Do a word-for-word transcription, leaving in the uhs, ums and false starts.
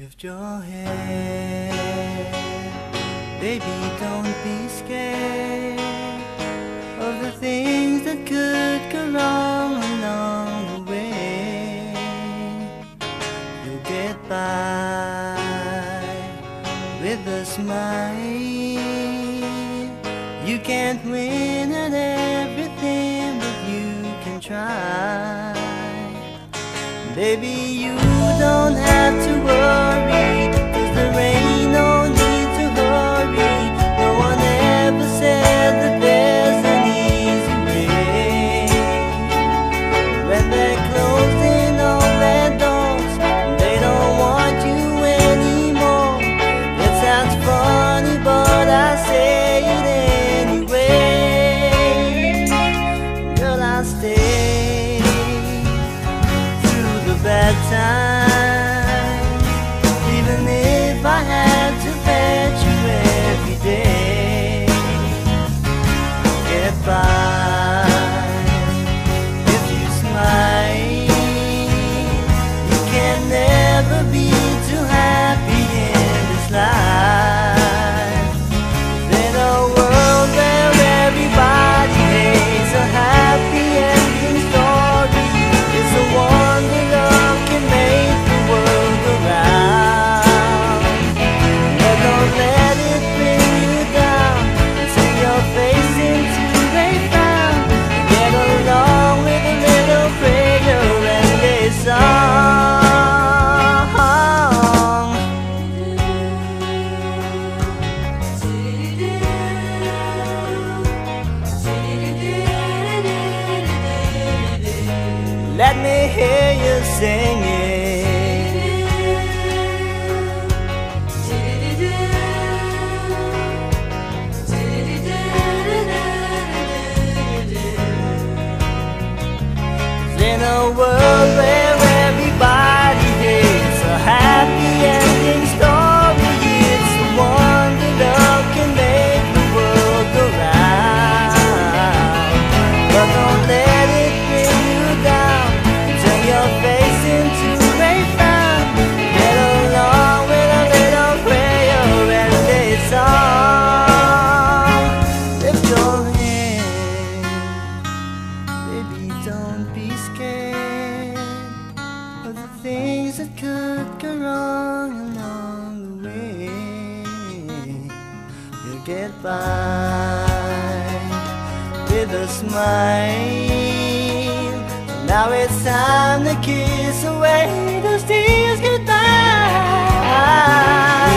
Lift your head, baby, don't be scared of the things that could go wrong along the way. You'll get by with a smile. You can't win at everything, but you can try. Baby, you don't have to worry, 'cause there ain't no need to hurry. No one ever said that there's an easy way. When they're closing all their doors, they don't want you anymore. It sounds funny, but I say it anyway. Girl, I'll stay through the bad times, even if I had to fetch you every day. Get by if you smile. You can never be too happy in this life. In a world where everybody hates a happy ending story, it's a wonder love can make the world go round. But don't let it bring you down. Turn your face into a frown. Get along with a little prayer and a song. Let me hear you sing it. In a world where everybody hates a happy ending story, it's a wonder love can make the world go round. But don't let it bring you down. Turn your face into a frown. Get along with a little prayer and a song. Lift your head, baby, don't be scared of the things that could go wrong along the way. You'll get by with a smile. Now it's time to kiss away those tears goodbye.